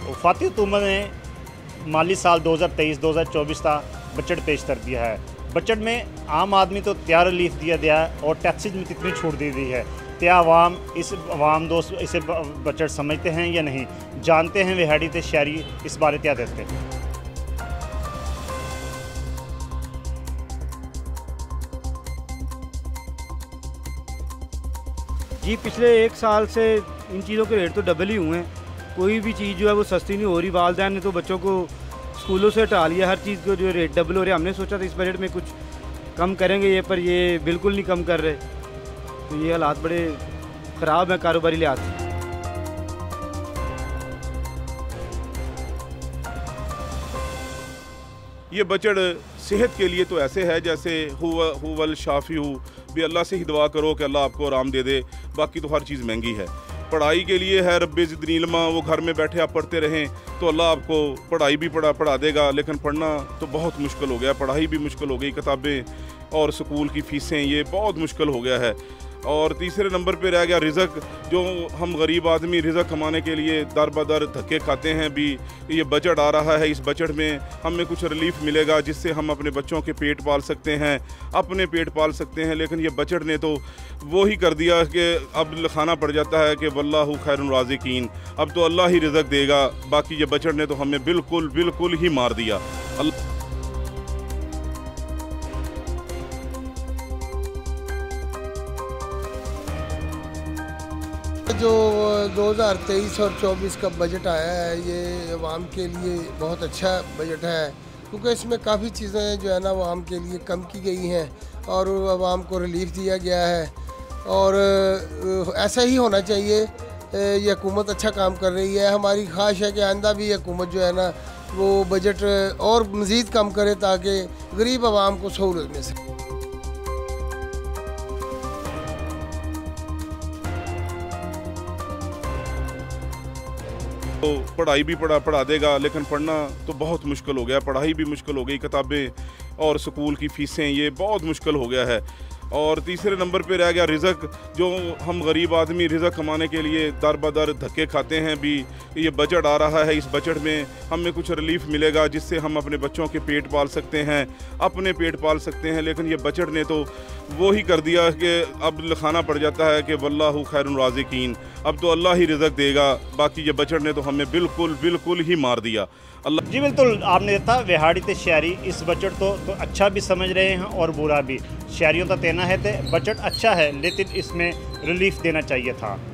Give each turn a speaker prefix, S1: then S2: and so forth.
S1: वफाकी हुकूमत ने माली साल 2023-2024 का बजट पेश कर दिया है। बजट में आम आदमी तो क्या रिलीफ दिया गया है और टैक्सेज में कितनी छूट दी गई है। क्या आवाम दोस्त इसे बजट समझते हैं या नहीं, जानते हैं विहाड़ी ते शहरी इस बारे क्या देते हैं।
S2: जी पिछले एक साल से इन चीज़ों के रेट तो डबल ही हुए हैं। कोई भी चीज़ जो है वो सस्ती नहीं हो रही। वालिदैन ने तो बच्चों को स्कूलों से हटा लिया, हर चीज़ को जो रेट डबल हो रहे हैं। हमने सोचा था इस बजट में कुछ कम करेंगे ये, पर ये बिल्कुल नहीं कम कर रहे। तो ये हालात बड़े ख़राब हैं कारोबारी लिहाज से।
S3: ये बजट सेहत के लिए तो ऐसे है जैसे हुवल शाफी हूँ भी, अल्लाह से ही दुआ करो कि अल्लाह आपको आराम दे दे। बाकी तो हर चीज़ महंगी है। पढ़ाई के लिए है रब्बे ज़िदनी इल्मा, वो घर में बैठे आप पढ़ते रहें तो अल्लाह आपको पढ़ाई भी पढ़ा देगा। लेकिन पढ़ना तो बहुत मुश्किल हो गया, पढ़ाई भी मुश्किल हो गई, किताबें और स्कूल की फ़ीसें ये बहुत मुश्किल हो गया है। और तीसरे नंबर पे रह गया रिज़्क, जो हम गरीब आदमी रिज़्क कमाने के लिए दर बदर धक्के खाते हैं। भी ये बजट आ रहा है, इस बजट में हमें कुछ रिलीफ मिलेगा जिससे हम अपने बच्चों के पेट पाल सकते हैं, अपने पेट पाल सकते हैं। लेकिन ये बजट ने तो वो ही कर दिया कि अब लिखाना पड़ जाता है कि वल्लाहु खैरुर राज़िकीन, अब तो अल्लाह ही रिज़्क देगा। बाकी ये बजट ने तो हमें बिल्कुल ही मार दिया।
S4: जो 2023 और 24 का बजट आया है ये आवाम के लिए बहुत अच्छा बजट है, क्योंकि इसमें काफ़ी चीज़ें जो है ना वो आवाम के लिए कम की गई हैं और आवाम को रिलीफ दिया गया है। और ऐसा ही होना चाहिए। ये हुकूमत अच्छा काम कर रही है। हमारी ख्वाहिश है कि आइंदा भी हुकूमत जो है ना वो बजट और मज़ीद कम करे ताकि गरीब आवाम को सहूलत मिल सके।
S3: तो पढ़ाई भी पढ़ा देगा, लेकिन पढ़ना तो बहुत मुश्किल हो गया, पढ़ाई भी मुश्किल हो गई, किताबें और स्कूल की फ़ीसें ये बहुत मुश्किल हो गया है। और तीसरे नंबर पे रह गया रिज़्क, जो हम गरीब आदमी रिज़्क कमाने के लिए दर बदर धक्के खाते हैं। भी ये बजट आ रहा है, इस बजट में हमें कुछ रिलीफ मिलेगा जिससे हम अपने बच्चों के पेट पाल सकते हैं, अपने पेट पाल सकते हैं। लेकिन ये बजट ने तो वो ही कर दिया कि अब लिखाना पड़ जाता है कि वल्लाहु खैरुर राज़िकीन, अब तो अल्लाह ही रिज़्क देगा। बाकी ये बजट ने तो हमें बिल्कुल ही मार दिया।
S1: जी बिल्कुल, आपने देखा विहाड़ी ते शहरी इस बजट तो अच्छा भी समझ रहे हैं और बुरा भी। शहरियों का कहना है कि बजट अच्छा है लेकिन इसमें रिलीफ देना चाहिए था।